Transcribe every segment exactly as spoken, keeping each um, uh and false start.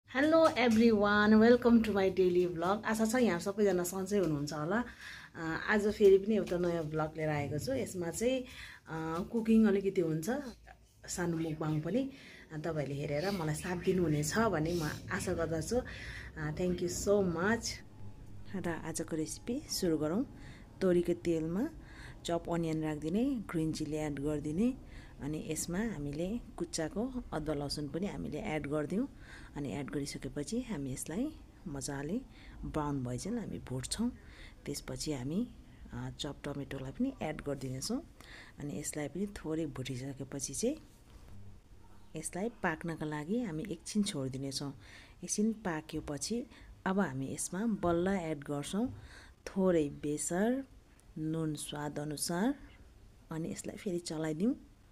Hello everyone, welcome to my daily vlog. आशा छ यहाँ सबैजना सन्चै हुनुहुन्छ होला। आज फेरि पनि एउटा नयाँ भ्लग लिएर आएको छु। यसमा चाहिँ कुकिङ अलिकति हुन्छ, सानो मुकबाङ पनि तपाईँहरूले हेरेर मलाई साथ दिनुहुनेछ भन्ने म आशा गर्दछु। Thank you so much. र आजको रेसिपी सुरु गरौँ। तोरीको तेलमा चप अनियन राखिदिने, ग्रिन चिल्ली एड गरिदिने, अनि यसमा हामीले कुच्चाको अदुवा लसुन पनि हामीले एड गरिदिउँ। अनि एड गरिसकेपछि हामी यसलाई मजाले ब्राउन भएपछि हामी भुट्छौँ। त्यसपछि हामी चप टमेटोलाई पनि एड गरिदिनेछौँ। अनि यसलाई पनि थोरै भुटिसकेपछि चाहिँ यसलाई पाक्नका लागि हामी एकछिन छोडिदिनेछौँ। एकछिन पाक्योपछि अब हामी यसमा बल्ल एड गर्छौँ थोरै बेसार, नुन स्वाद अनुसार, अनि यसलाई फेरि चलाइदिउँ।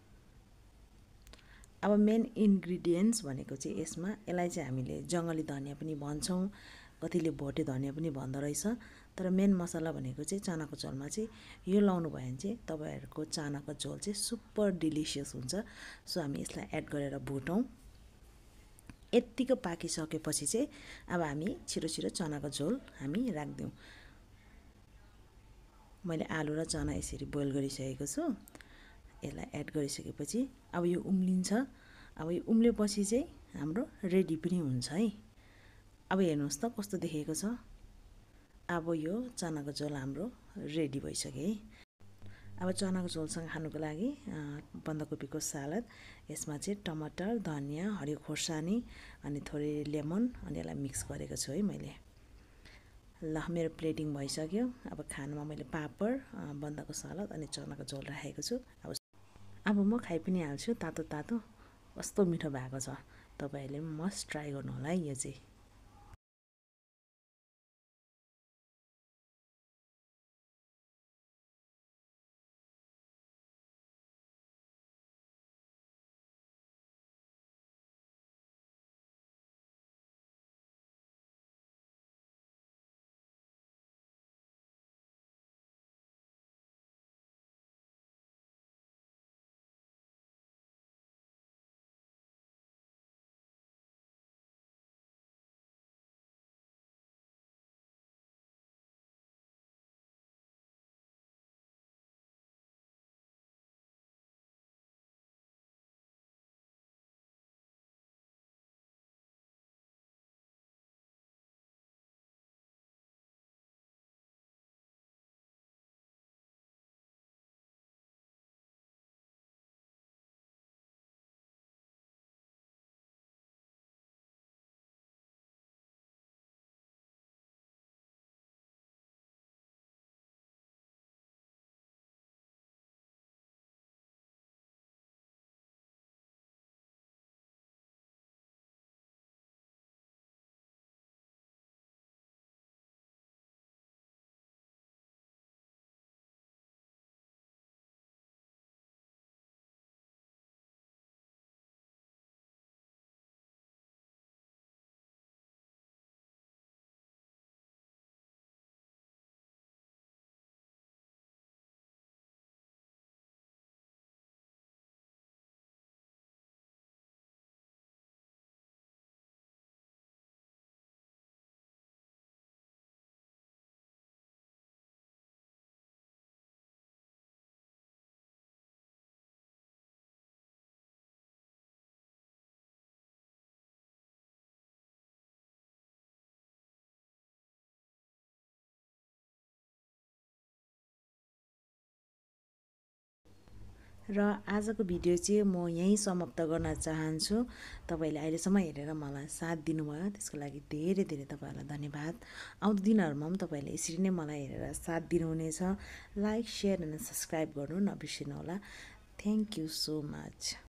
अब मेन इन्ग्रिडियन्ट्स भनेको चाहिँ यसमा यसलाई चाहिँ हामीले जङ्गली धनिया पनि भन्छौँ, कतिले भोटे धनिया पनि भन्दो रहेछ। तर मेन मसला भनेको चाहिँ चनाको झोलमा चाहिँ यो लाउनु भयो भने चाहिँ तपाईँहरूको चनाको झोल चाहिँ सुपर डिलिसियस हुन्छ। सो हामी यसलाई एड गरेर भुटौँ। यत्तिको पाकिसकेपछि चाहिँ अब हामी छिटो छिटो चनाको झोल हामी राखिदिउँ। मैले आलु र चना यसरी बोइल गरिसकेको छु। यसलाई एड गरिसकेपछि अब यो उम्लिन्छ। अब यो उम्लेपछि चाहिँ हाम्रो रेडी पनि हुन्छ है। अब हेर्नुहोस् त कस्तो देखेको छ। अब यो चनाको झोल हाम्रो रेडी भइसक्यो है। अब चनाको झोलसँग खानुको लागि बन्दाकोपीको सालाद, यसमा चाहिँ टमाटर, धनियाँ, हरियो खोर्सानी अनि थोरै लेमन, अनि यसलाई मिक्स गरेको छु है मैले। ल, मेरो प्लेटिङ भइसक्यो। अब खानामा मैले पापड, बन्दाको सालाद अनि चनाको झोल राखेको छु। अब अब म खाइ पनि हाल्छु। तातो तातो कस्तो मिठो भएको छ। तपाईँहरूले पनि मस्ट ट्राई गर्नु होला है यो चाहिँ। र आजको भिडियो चाहिँ म यहीँ समाप्त गर्न चाहन्छु। तपाईँले अहिलेसम्म हेरेर मलाई साथ दिनुभयो, त्यसको लागि धेरै धेरै तपाईँहरूलाई धन्यवाद। आउँदो दिनहरूमा पनि तपाईँहरूले यसरी नै मलाई हेरेर साथ दिनुहुनेछ। लाइक, सेयर अनि सब्सक्राइब गर्नु नबिर्सिनु होला। Thank you so much.